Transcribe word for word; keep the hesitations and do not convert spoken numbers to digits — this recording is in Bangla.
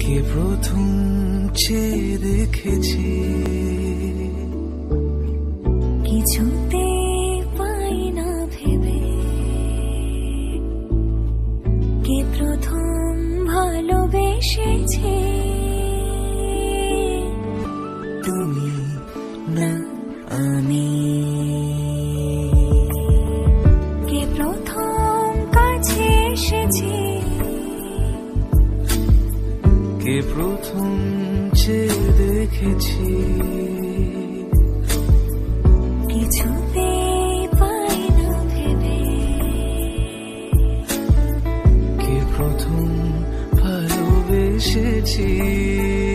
কে প্রথম চেয়ে দেখেছি কিছুতে পাই না ভেবে, কে প্রথম ভালোবেসেছে তুমি না আমি। কে প্রথম কাছে এসেছে, কে প্রথম চেয়ে দেখেছি কিছুতে পাই না ভেবে, কে প্রথম ভালোবেসেছি।